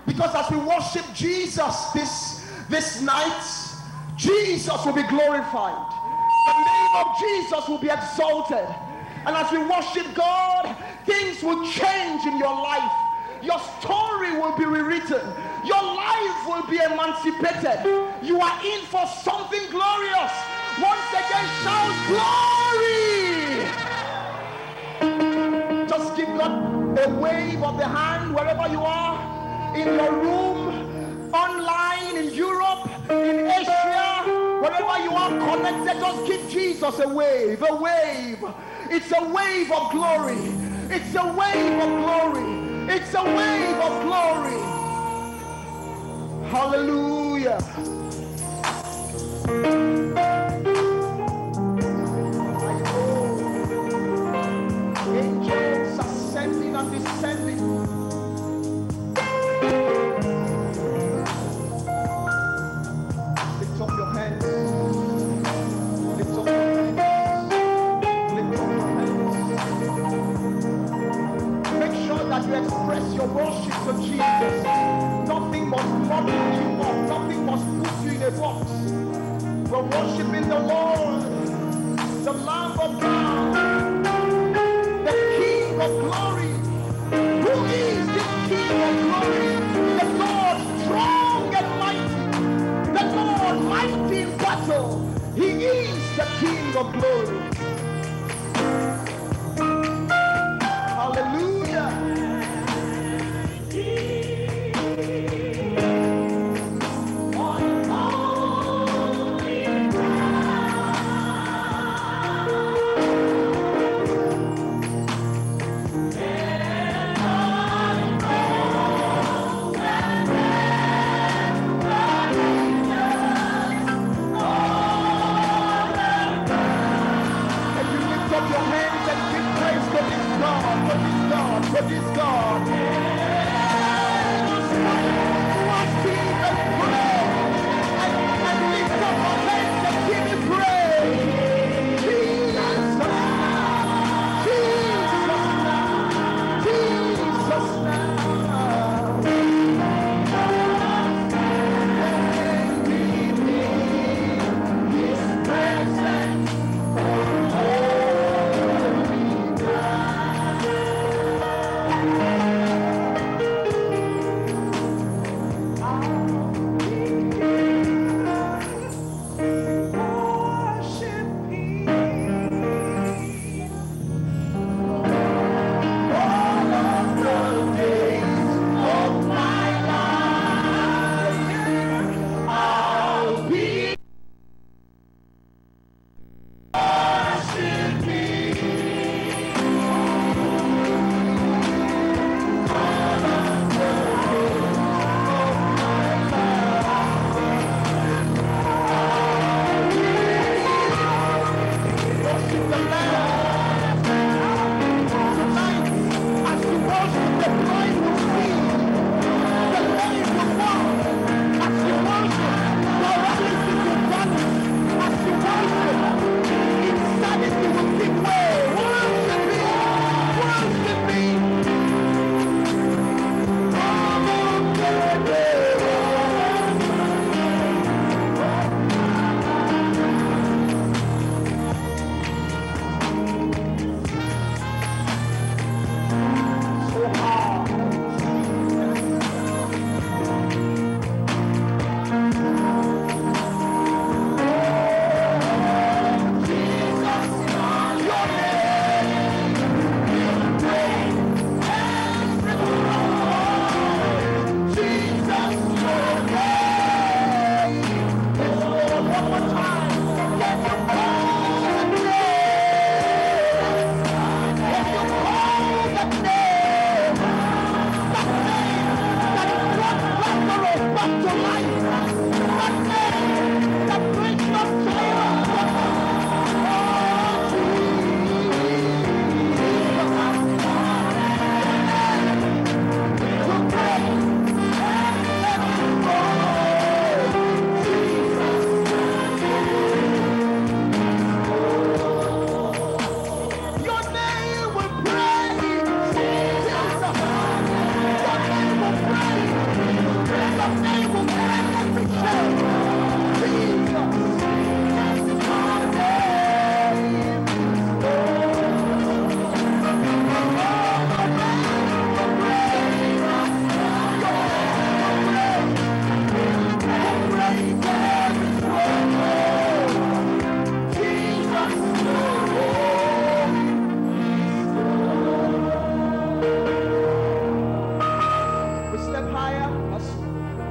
Because as we worship Jesus this night, Jesus will be glorified. The name of Jesus will be exalted. And as we worship God, things will change in your life. Your story will be rewritten. Your life will be emancipated. You are in for something glorious. Once again, shout glory. Just give God a wave of the hand wherever you are. In your room, online, in Europe, in Asia, wherever you are connected, just give Jesus a wave, a wave. It's a wave of glory. It's a wave of glory. It's a wave of glory. Hallelujah. Angels ascending and descending. Lift up your hands. Lift up your hands. Lift up your hands. Make sure that you express your worship to Jesus. Nothing must model you up. Nothing must put you in a box. We're worshiping the Lord, the Lamb of God, the King of glory. Who is this King of glory? The Lord strong and mighty. The Lord mighty in battle. He is the King of glory. Hallelujah.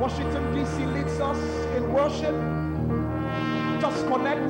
Washington, D.C. leads us in worship. Just connect.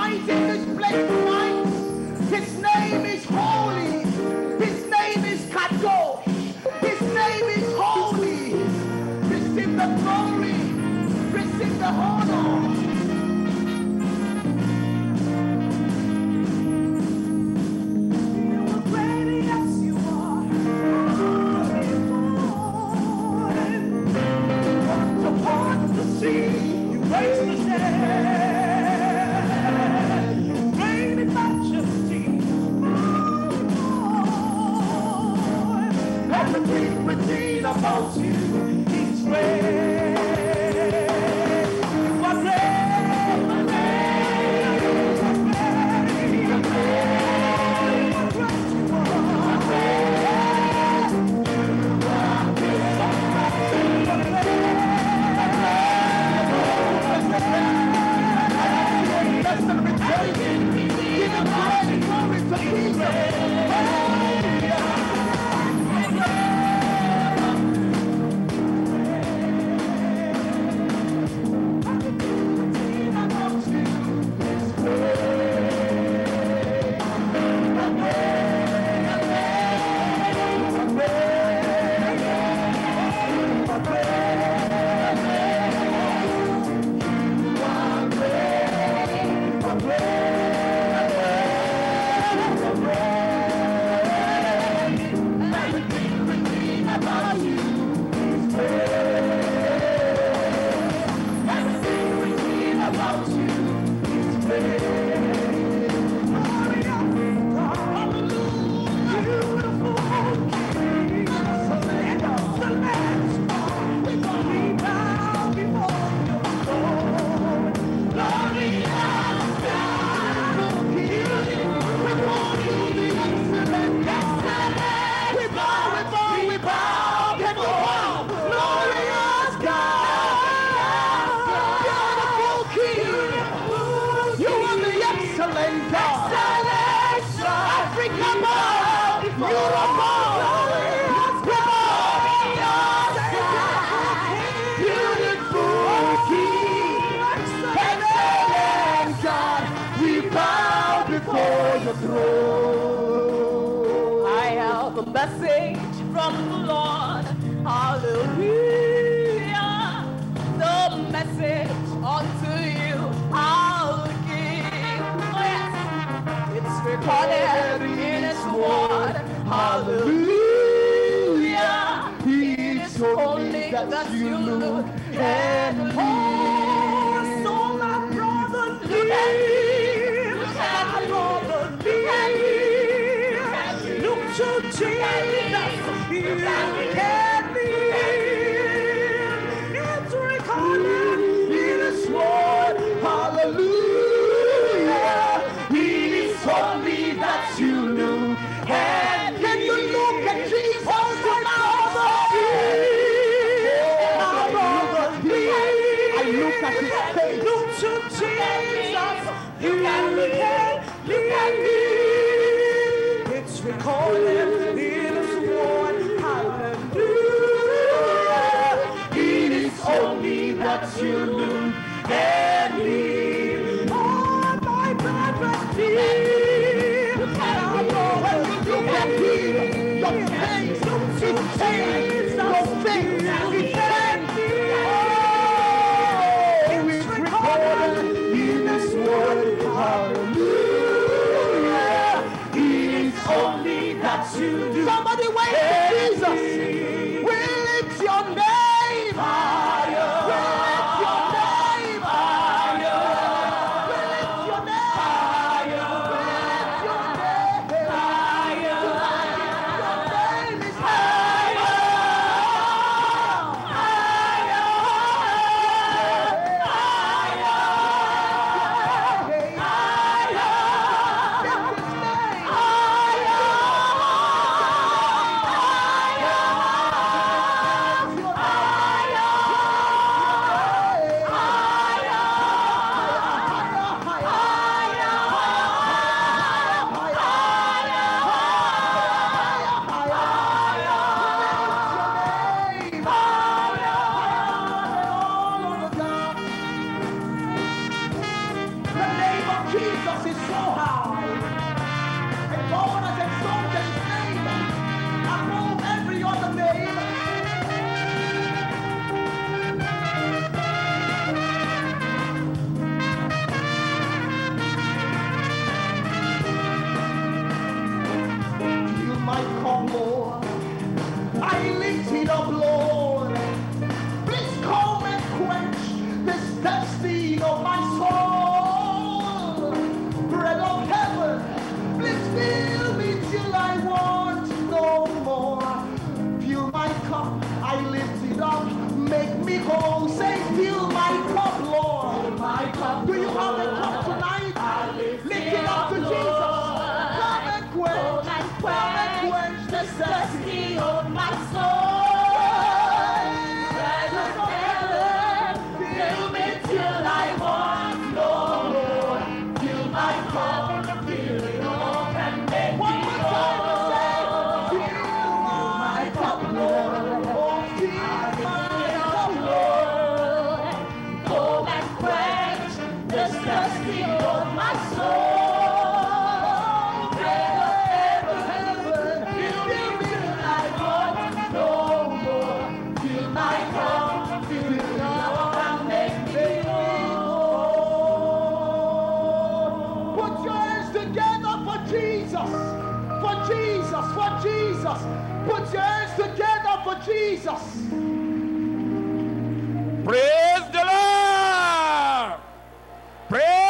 tonight in this place tonight. His name is holy. His name is Kadosh. His name is holy. Receive the glory. Receive the honor. You raise the dead, reign in majesty. Everything within about you is great. You are great, you are I have a message from the Lord. Hallelujah. The message unto you I'll give. Oh yes. It's recorded in His word. Hallelujah. It's only that you look and leave. So my brother, look at me. Look to Jesus, you can live. It's recorded in His word. Hallelujah. It is only that you look. And can you look at Jesus? My brother, I look at His face. Look to Jesus, you can live. It's recorded in His word. Hallelujah. It is only that you look and live. Oh, my brethren, live. When you look at Him, your face, it changes. Your face, it changes. Oh, it's recorded in His word. Hallelujah. It's only that you do. Somebody wait for Jesus. We lift your name higher. We lift your name. me whole. Say, fill my cup, Lord. Fill my cup, Do you have a Lord. cup tonight? I lift Lift it it up to up, Jesus. Lord. Come and quench. Come and quench The the thirsty thirsty. of my soul. Bread of heaven, fill me till I want no more. Fill my cup, fill it up and make me One more time and say, whole. fill my cup, Lord. Oh, fill my cup, Lord, come and quench the thirsty of my soul. Bread of heaven, fill me till I want no more. Fill my cup, fill it up and make me whole. Put your hands together for Jesus. For Jesus. For Jesus. Put your hands together for Jesus. Praise the Lord. Praise